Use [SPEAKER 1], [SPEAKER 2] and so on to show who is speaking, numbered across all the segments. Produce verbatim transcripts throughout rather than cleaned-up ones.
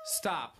[SPEAKER 1] Stop.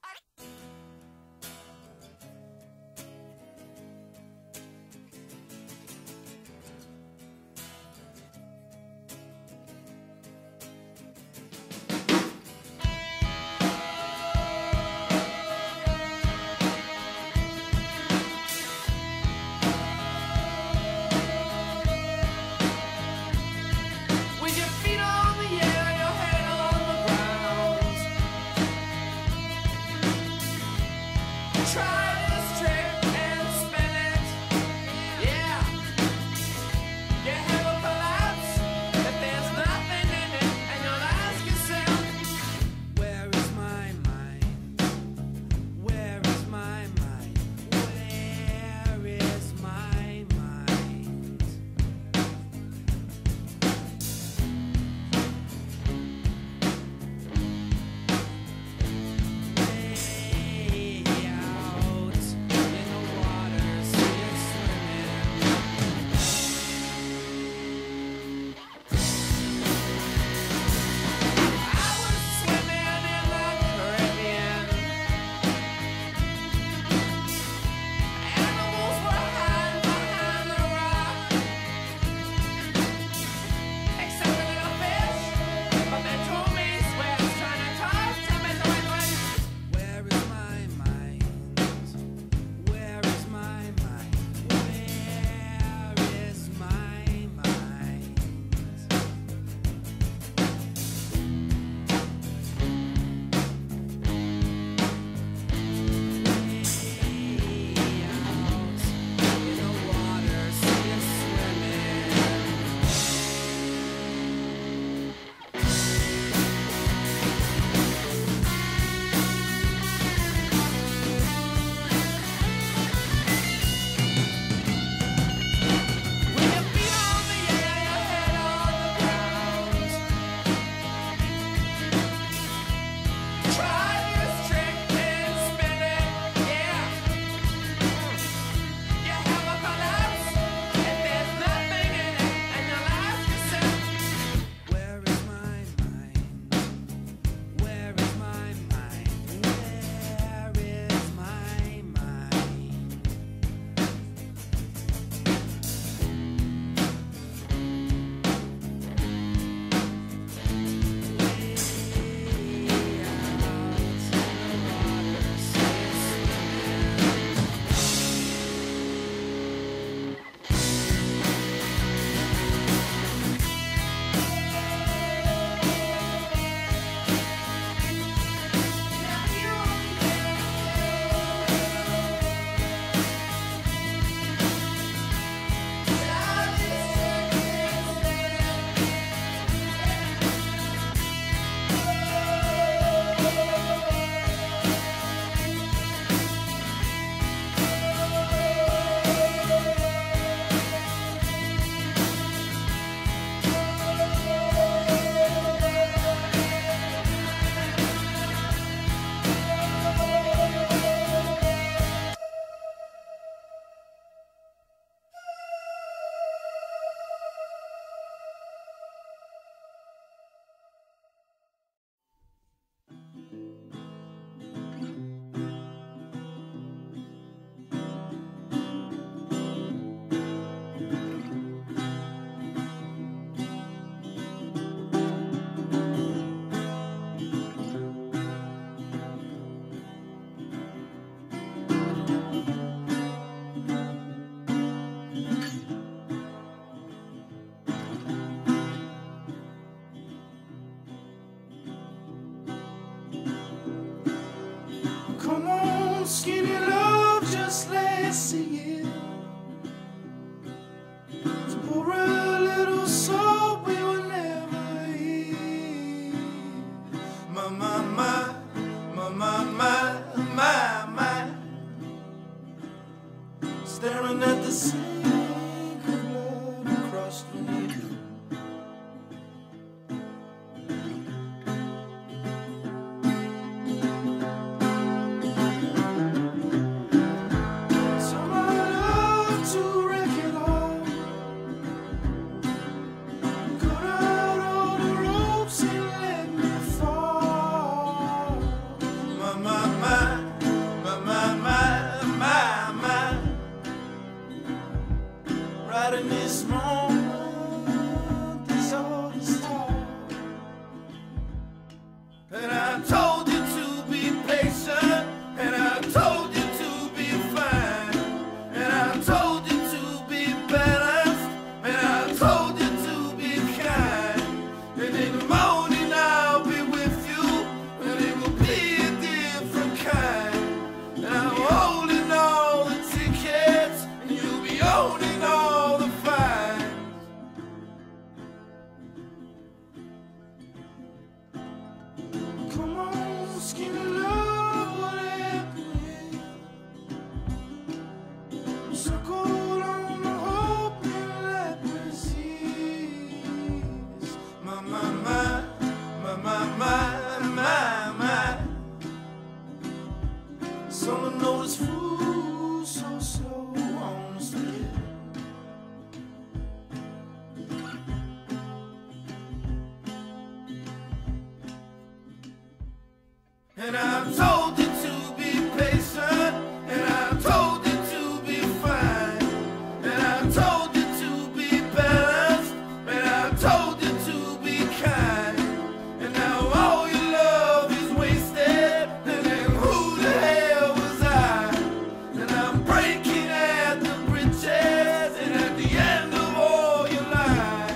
[SPEAKER 2] Skinny love just last a year. To pour a little soul we will never hear. My, my, my, my, my, my, my, my. Staring at the sink of blood across the room. my, my. Someone knows food so slow on the street. And I'm told you to be patient, and I'm told you to be fine, and I'm told you to be balanced, and I'm told you to be kind. And now all your love is wasted, and then who the hell was I? And I'm breaking at the bridges, and at the end of all your lies.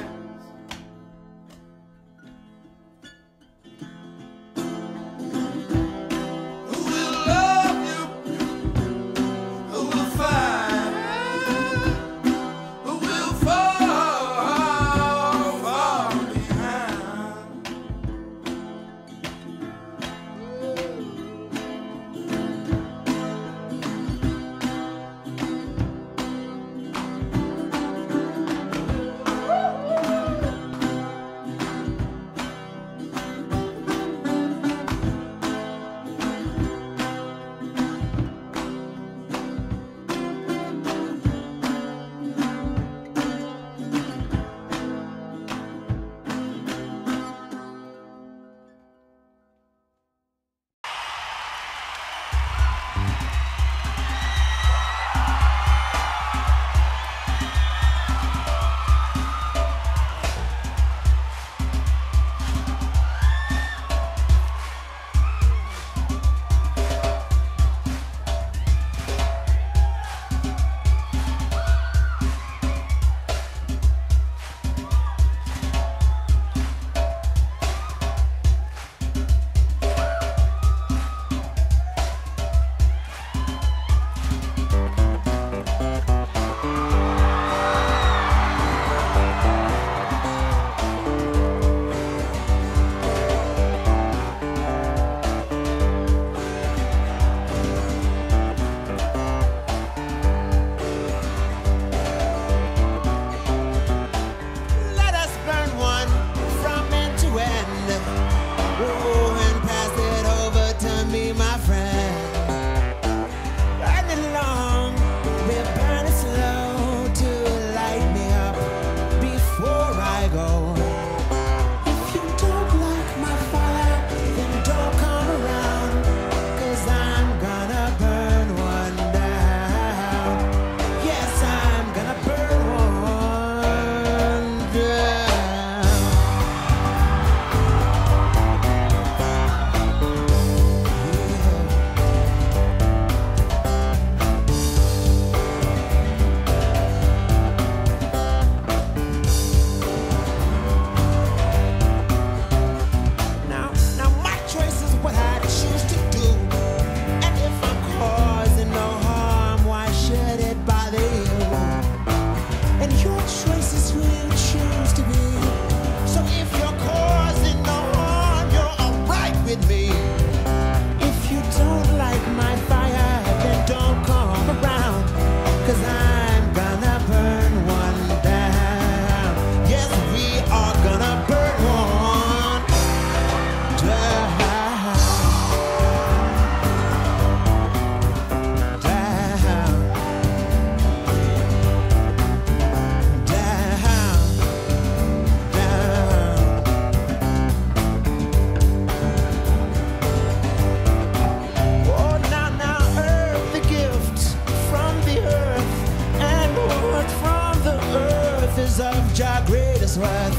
[SPEAKER 1] Of your greatest worth.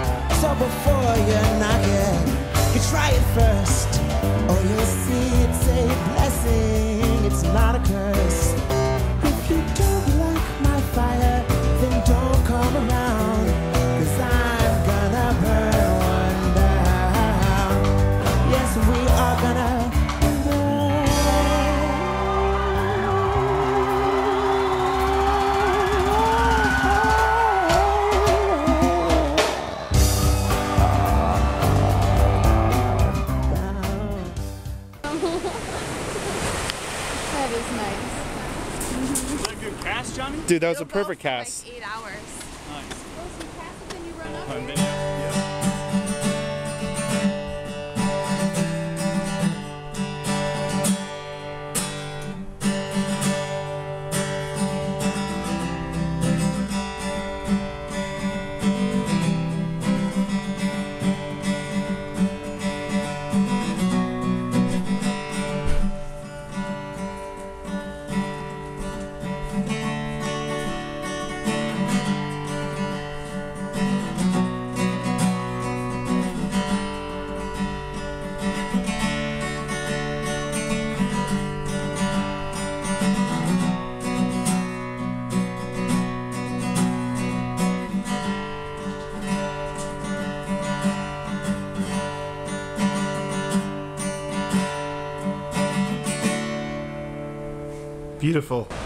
[SPEAKER 1] So before you knock it, you try it first. Oh, you'll see it's a blessing, it's not a curse. If you don't like my fire, then don't come around, 'cause I'm gonna burn one down. Yes, we are gonna
[SPEAKER 3] Johnny?
[SPEAKER 4] Dude, that was a perfect cast.
[SPEAKER 5] Like eight hours.
[SPEAKER 3] Nice.
[SPEAKER 5] Oh, so you cast it, then you run up?
[SPEAKER 3] On video? Yeah. beautiful.